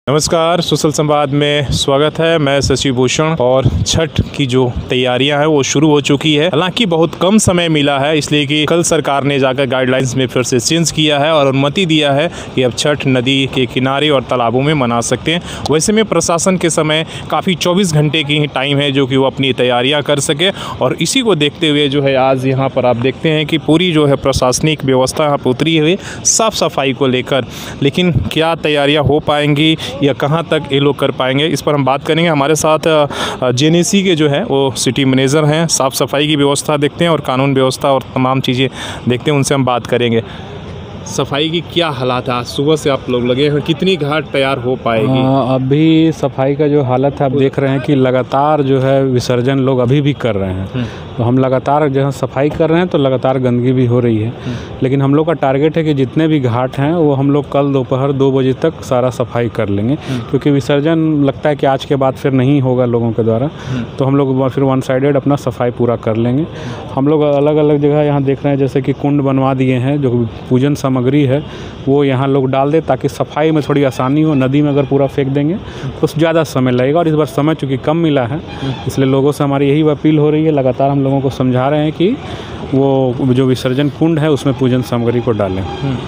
नमस्कार, सोशल संवाद में स्वागत है। मैं शशि भूषण। और छठ की जो तैयारियां हैं वो शुरू हो चुकी है। हालांकि बहुत कम समय मिला है, इसलिए कि कल सरकार ने जाकर गाइडलाइंस में फिर से चेंज किया है और अनुमति दिया है कि अब छठ नदी के किनारे और तालाबों में मना सकते हैं। वैसे में प्रशासन के समय काफ़ी 24 घंटे की टाइम है जो कि वो अपनी तैयारियाँ कर सके। और इसी को देखते हुए जो है आज यहाँ पर आप देखते हैं कि पूरी जो है प्रशासनिक व्यवस्था यहाँ पर उतरी हुई साफ़ सफाई को लेकर। लेकिन क्या तैयारियाँ हो पाएंगी या कहाँ तक ये लोग कर पाएंगे, इस पर हम बात करेंगे। हमारे साथ जेएनएसी के जो है वो सिटी मैनेजर हैं। साफ़ सफाई की व्यवस्था देखते हैं और कानून व्यवस्था और तमाम चीज़ें देखते हैं, उनसे हम बात करेंगे। सफाई की क्या हालात है? आज सुबह से आप लोग लगे हैं, कितनी घाट तैयार हो पाएगी? अभी सफाई का जो हालत है आप देख रहे हैं कि लगातार जो है विसर्जन लोग अभी भी कर रहे हैं। तो हम लगातार जहाँ सफाई कर रहे हैं तो लगातार गंदगी भी हो रही है। लेकिन हम लोग का टारगेट है कि जितने भी घाट हैं वो हम लोग कल दोपहर 2 बजे तक सारा सफाई कर लेंगे, क्योंकि विसर्जन लगता है कि आज के बाद फिर नहीं होगा लोगों के द्वारा। तो हम लोग फिर वन साइडेड अपना सफाई पूरा कर लेंगे। हम लोग अलग अलग जगह यहाँ देख रहे हैं, जैसे कि कुंड बनवा दिए हैं, जो पूजन सामग्री है वो यहाँ लोग डाल दे ताकि सफाई में थोड़ी आसानी हो। नदी में अगर पूरा फेंक देंगे तो ज़्यादा समय लगेगा, और इस बार समय चूँकि कम मिला है इसलिए लोगों से हमारी यही अपील हो रही है। लगातार हम लोगों को समझा रहे हैं कि वो जो विसर्जन कुंड है उसमें पूजन सामग्री को डालें।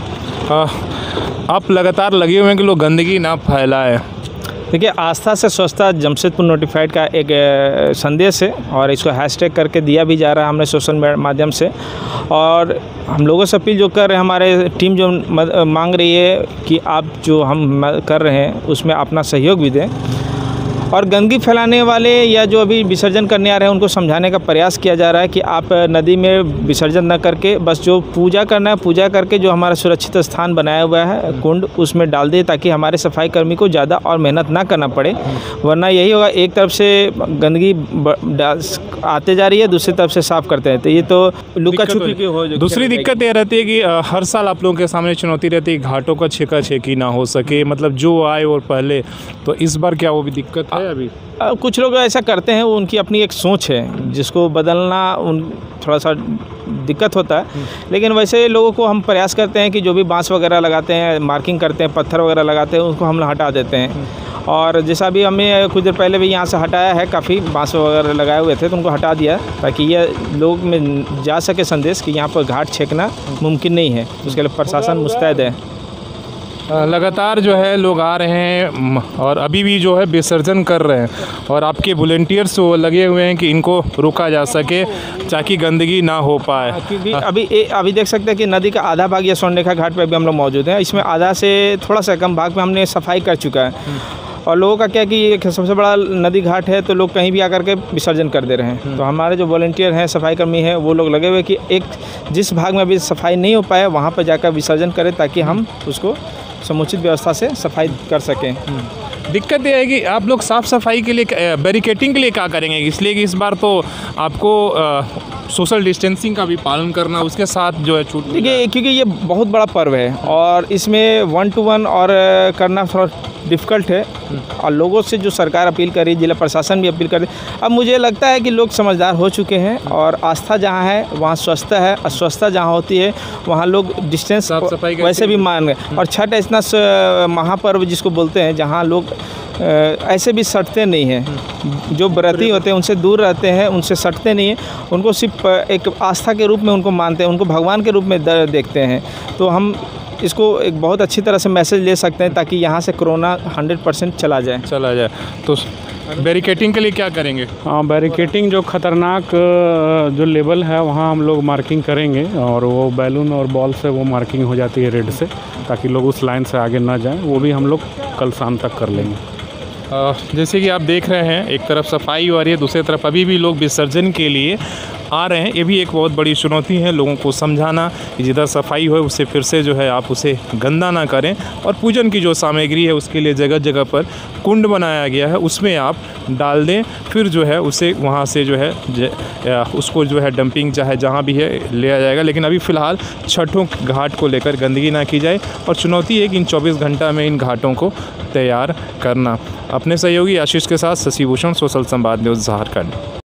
आप लगातार लगे हुए हैं कि लोग गंदगी ना फैलाएं। देखिए, आस्था से स्वच्छता जमशेदपुर नोटिफाइड का एक संदेश है और इसको हैशटैग करके दिया भी जा रहा है हमने सोशल माध्यम से। और हम लोगों से अपील जो कर रहे हैं, हमारे टीम जो मांग रही है कि आप जो हम कर रहे हैं उसमें अपना सहयोग भी दें। और गंदगी फैलाने वाले या जो अभी विसर्जन करने आ रहे हैं उनको समझाने का प्रयास किया जा रहा है कि आप नदी में विसर्जन न करके बस जो पूजा करना है पूजा करके जो हमारा सुरक्षित स्थान बनाया हुआ है कुंड उसमें डाल दे, ताकि हमारे सफाई कर्मी को ज़्यादा और मेहनत ना करना पड़े। वरना यही होगा, एक तरफ से गंदगी आते जा रही है, दूसरी तरफ से साफ़ करते हैं, तो ये तो लुका छुपी की हो। दूसरी दिक्कत ये रहती है कि हर साल आप लोगों के सामने चुनौती रहती है घाटों का छेका छेकी ना हो सके, मतलब जो आए और पहले। तो इस बार क्या वो भी दिक्कत है? अभी कुछ लोग ऐसा करते हैं, वो उनकी अपनी एक सोच है जिसको बदलना थोड़ा सा दिक्कत होता है। लेकिन वैसे लोगों को हम प्रयास करते हैं कि जो भी बांस वगैरह लगाते हैं, मार्किंग करते हैं, पत्थर वगैरह लगाते हैं, उसको हम हटा देते हैं। और जैसा भी हमने कुछ देर पहले भी यहाँ से हटाया है, काफ़ी बांस वगैरह लगाए हुए थे तो उनको हटा दिया, ताकि ये लोग में जा सके संदेश कि यहाँ पर घाट छेकना मुमकिन नहीं है। उसके लिए प्रशासन मुस्तैद है। लगातार जो है लोग आ रहे हैं और अभी भी जो है विसर्जन कर रहे हैं, और आपके वॉलंटियर्स वो लगे हुए हैं कि इनको रोका जा सके ताकि गंदगी ना हो पाए। क्योंकि अभी देख सकते हैं कि नदी का आधा भाग या स्वर्णरेखा घाट पर भी हम लोग मौजूद हैं। इसमें आधा से थोड़ा सा कम भाग में हमने सफाई कर चुका है। और लोगों का क्या कि सबसे बड़ा नदी घाट है तो लोग कहीं भी आकर के विसर्जन कर दे रहे हैं। तो हमारे जो वॉलंटियर हैं, सफाई कर्मी हैं, वो लोग लगे हुए कि एक जिस भाग में अभी सफाई नहीं हो पाया वहाँ पर जाकर विसर्जन करें, ताकि हम उसको समुचित व्यवस्था से सफाई कर सकें। दिक्कत यह है कि आप लोग साफ़ सफाई के लिए बैरिकेटिंग के लिए क्या करेंगे? इसलिए कि इस बार तो आपको सोशल डिस्टेंसिंग का भी पालन करना, उसके साथ जो है छूट। देखिए, क्योंकि ये बहुत बड़ा पर्व है और इसमें 1 to 1 और करना थोड़ा डिफ़िकल्ट है। और लोगों से जो सरकार अपील कर रही है, जिला प्रशासन भी अपील कर रही है। अब मुझे लगता है कि लोग समझदार हो चुके हैं और आस्था जहाँ है वहाँ स्वच्छता है, अस्वस्थता जहाँ होती है वहाँ लोग डिस्टेंस वैसे भी मान गए। और छठ इतना महापर्व जिसको बोलते हैं, जहाँ लोग ऐसे भी सटते नहीं हैं। जो व्रती होते हैं उनसे दूर रहते हैं, उनसे सटते नहीं हैं, उनको सिर्फ एक आस्था के रूप में उनको मानते हैं, उनको भगवान के रूप में देखते हैं। तो हम इसको एक बहुत अच्छी तरह से मैसेज ले सकते हैं ताकि यहाँ से कोरोना 100% चला जाए। तो बैरिकेटिंग के लिए क्या करेंगे? हाँ, बैरिकेटिंग जो ख़तरनाक जो लेवल है वहाँ हम लोग मार्किंग करेंगे, और वो बैलून और बॉल से वो मार्किंग हो जाती है रेड से, ताकि लोग उस लाइन से आगे ना जाएं। वो भी हम लोग कल शाम तक कर लेंगे। जैसे कि आप देख रहे हैं, एक तरफ सफाई हो रही है, दूसरी तरफ अभी भी लोग विसर्जन के लिए आ रहे हैं। ये भी एक बहुत बड़ी चुनौती है, लोगों को समझाना कि जिधर सफाई हो उससे फिर से जो है आप उसे गंदा ना करें। और पूजन की जो सामग्री है उसके लिए जगह जगह पर कुंड बनाया गया है, उसमें आप डाल दें, फिर जो है उसे वहाँ से जो है उसको जो है डंपिंग चाहे जहाँ भी है लिया जाएगा। लेकिन अभी फ़िलहाल छठों घाट को लेकर गंदगी ना की जाए, और चुनौती है कि इन 24 घंटा में इन घाटों को तैयार करना। अपने सहयोगी आशीष के साथ शशि भूषण, सोशल संवाद न्यूज़, झारखंड।